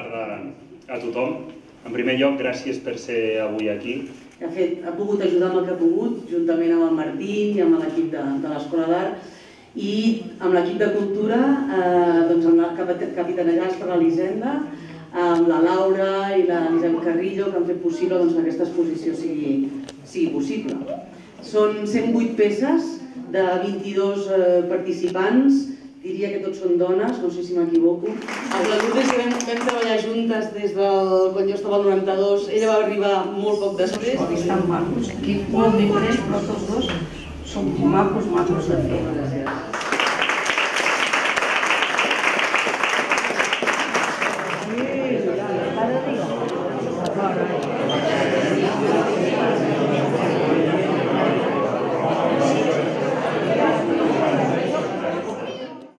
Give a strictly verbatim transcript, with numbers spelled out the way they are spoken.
tarda a tothom. En primer lloc, gràcies per ser avui aquí. De fet, ha pogut ajudar amb el que ha pogut, juntament amb el Martín i amb l'equip de l'Escola d'Art i amb l'equip de Cultura, capitanejats per l'Elisenda, amb la Laura i l'Eliseu Carrillo, que han fet possible que aquesta exposició sigui possible. Són cent vuit peces de vint-i-dos participants, diria que tots són dones, no sé si m'equivoco. Amb la Lourdes vam treballar juntes des del quan jo estava al noranta-dos, ella va arribar molt poc després. Estan macos, aquí molt diferents, però tots dos són macos, macos de fer.